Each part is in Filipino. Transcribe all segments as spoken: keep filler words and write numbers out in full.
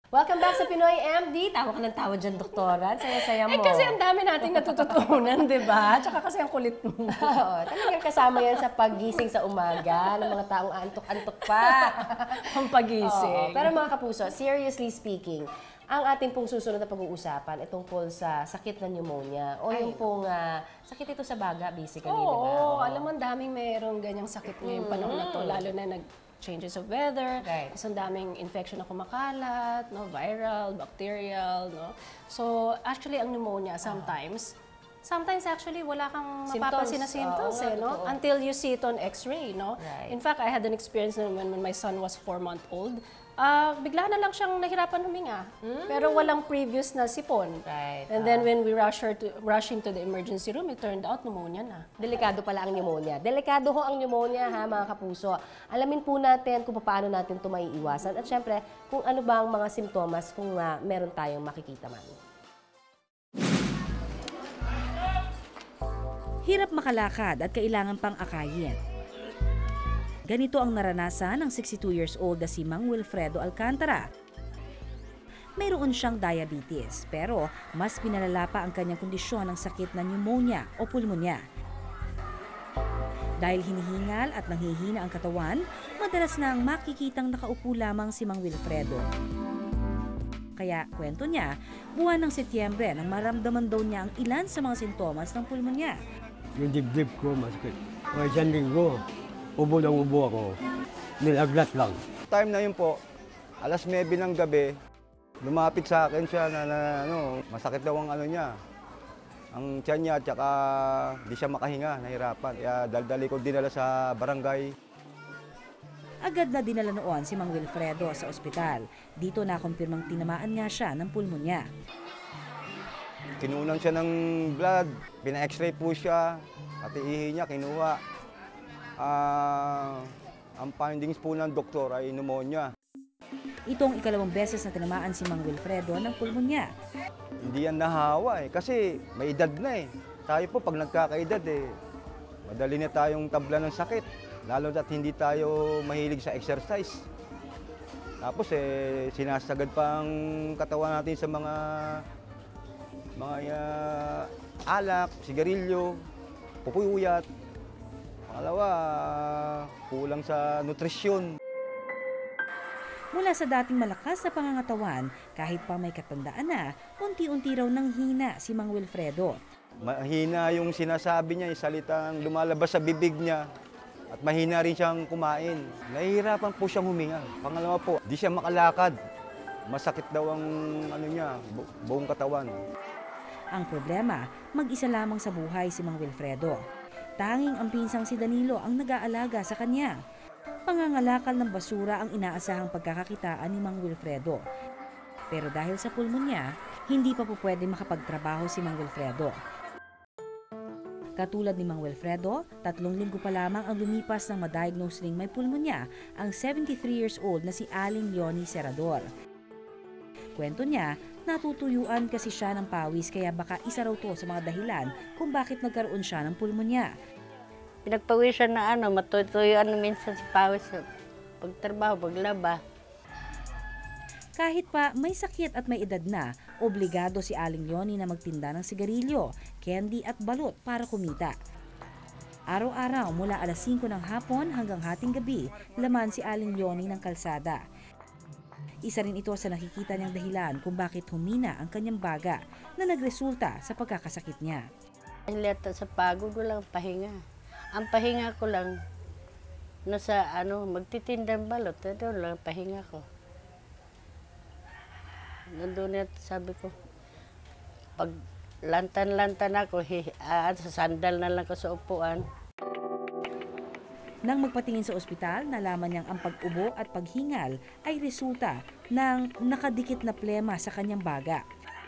Welcome back sa Pinoy M D. Tawa ka ng tawa dyan, doktora. Saya-saya mo. Eh kasi ang dami nating natututunan, di ba? Tsaka kasi ang kulit mo. Oo, talagang kasama yan sa paggising sa umaga ng mga taong antok-antok pa. Ang pagising. Oo, pero mga kapuso, seriously speaking, ang ating pong susunod na pag-uusapan ay tungkol sa sakit ng pneumonia o yung pong uh, sakit ito sa baga, basically, Oo, di ba? Oo, alam mo, ang daming mayroong ganyang sakit ngayong panahon na to, lalo na nag changes of weather, right. Kasi ang daming infection na kumakalat, no, viral, bacterial, no. So, actually, ang pneumonia sometimes, sometimes actually wala kang mapapansin na symptoms, oh, eh, no? totoo. Until you see it on X-ray, no? Right. In fact, I had an experience when, when my son was four month old. Uh, bigla na lang siyang nahirapan huminga. Mm. Pero walang previous na sipon. Right. And then when we rush her to rush him to the emergency room, it turned out pneumonia na. Delikado pala ang pneumonia. Delikado ho ang pneumonia, ha, mga kapuso. Alamin po natin kung paano natin ito maiiwasan at syempre kung ano ba ang mga simptomas kung uh, meron tayong makikita man. Hirap makalakad at kailangan pang akayin. Ganito ang naranasan ng sixty-two years old na si Mang Wilfredo Alcantara. Mayroon siyang diabetes, pero mas pinalala pa ang kanyang kondisyon ng sakit na pneumonia o pulmonya. Dahil hinihingal at nanghihina ang katawan, madalas nang makikitang nakaupo lamang si Mang Wilfredo. Kaya kwento niya, buwan ng Setyembre nang maramdaman daw niya ang ilan sa mga sintomas ng pulmonya. Yung dibdib ko masakit. O isang linggo, ubo ng ubo ako. Nilaglat lang. Time na yun po, alas nuwebe ng gabi, lumapit sa akin siya na, na ano, masakit daw ang ano niya. Ang tiyan niya, tsaka di siya makahinga, nahirapan. Kaya daldali ko dinala sa barangay. Agad na dinala noon si Mang Wilfredo sa ospital. Dito nakumpirmang tinamaan nga siya ng pulmonya. Kinunan siya ng blood, pina-x-ray po siya, pati ihi niya kinuha. Uh, ang findings po ng doktor ay pneumonia. Itong ikalawang beses na tinamaan si Mang Wilfredo ng pulmonya. Hindi yan nahawa eh, kasi may edad na eh. Tayo po pag nagkakaedad eh, madali na tayong tabla ng sakit. Lalo na't hindi tayo mahilig sa exercise. Tapos eh, sinasagad pa ang katawan natin sa mga mga uh, alak, sigarilyo, pupuyat. Pangalawa, kulang sa nutrisyon. Mula sa dating malakas na pangangatawan, kahit pa may katandaan na, unti-unti raw nang hina si Mang Wilfredo. Mahina yung sinasabi niya, yung salitang lumalabas sa bibig niya. At mahina rin siyang kumain. Nahihirapan po siyang huminga. Pangalawa po, di siya makalakad. Masakit daw ang ano niya, bu buong katawan. Ang problema, mag-isa lamang sa buhay si Mang Wilfredo. Tanging ang pinsang si Danilo ang nag-aalaga sa kanya. Pangangalakal ng basura ang inaasahang pagkakakitaan ni Mang Wilfredo. Pero dahil sa pulmonya, hindi pa po pwede makapagtrabaho si Mang Wilfredo. Katulad ni Mang Wilfredo, tatlong linggo pa lamang ang lumipas ng ma-diagnose ring may pulmonya ang seventy-three years old na si Aling Leonie Serador. Kwento niya, natutuyuan kasi siya ng pawis kaya baka isa raw to sa mga dahilan kung bakit nagkaroon siya ng pulmonya. Pinagpawisan na ano, matutuyuan minsan si pawis sa pagtrabaho, paglaba. Kahit pa may sakit at may edad na, obligado si Aling Leonie na magtinda ng sigarilyo, candy at balot para kumita. Araw-araw mula alas singko ng hapon hanggang hating gabi, laman si Aling Leonie ng kalsada. Isa rin ito sa nakikita niyang dahilan kung bakit humina ang kanyang baga na nagresulta sa pagkakasakit niya. Leta sa pagod, walang pahinga. Ang pahinga ko lang, nasa ano, magtitindang balot, doon lang pahinga ko. Nandun at sabi ko, pag lantan-lantan ako, hi, uh, sa sandal na lang ko sa upuan. Nang magpatingin sa ospital, nalaman niyang ang pag-ubo at paghingal ay resulta ng nakadikit na plema sa kanyang baga.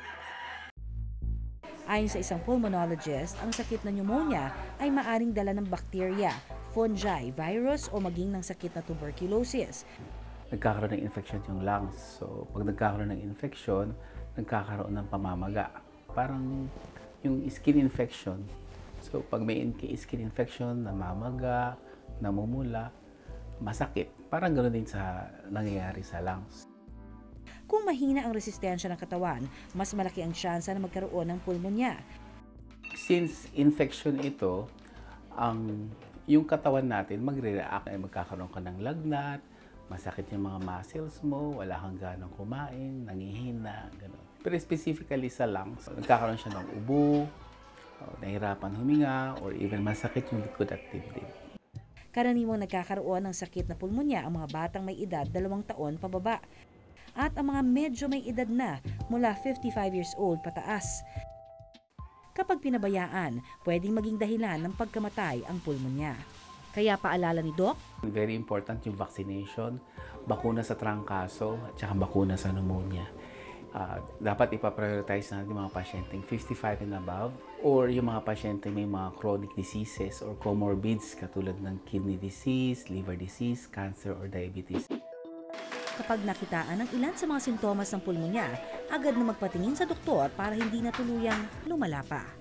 Ayon sa isang pulmonologist, ang sakit na pneumonia ay maaring dala ng bakterya, fungi, virus o maging ng sakit na tuberculosis. Nagkakaroon ng infection yung lungs. So, pag nagkakaroon ng infection, nagkakaroon ng pamamaga. Parang yung skin infection. So, pag may skin infection, namamaga, namumula, masakit. Parang ganoon din sa nangyayari sa lungs. Kung mahina ang resistensya ng katawan, mas malaki ang tsansa na magkaroon ng pulmonya. Since infection ito, ang yung katawan natin magre-react ay magkakaroon ka ng lagnat, masakit yung mga muscles mo, wala kang ganang kumain, nangihina, gano'n. Pero specifically sa lungs, nagkakaroon siya ng ubo, nahihirapan huminga, or even masakit yung likod at dibdib. Karaniwang nagkakaroon ng sakit na pulmonya ang mga batang may edad dalawang taon pababa at ang mga medyo may edad na mula fifty-five years old pataas. Kapag pinabayaan, pwedeng maging dahilan ng pagkamatay ang pulmonya. Kaya paalala ni Doc, Very important yung vaccination, bakuna sa trangkaso, at saka bakuna sa pneumonia. Uh, dapat ipaprioritize natin yung mga pasyenteng fifty-five and above or yung mga pasyenteng may mga chronic diseases or comorbids katulad ng kidney disease, liver disease, cancer, or diabetes. kapag nakitaan ng ilan sa mga sintomas ng pulmonya, agad na magpatingin sa doktor para hindi na tuluyang lumala pa.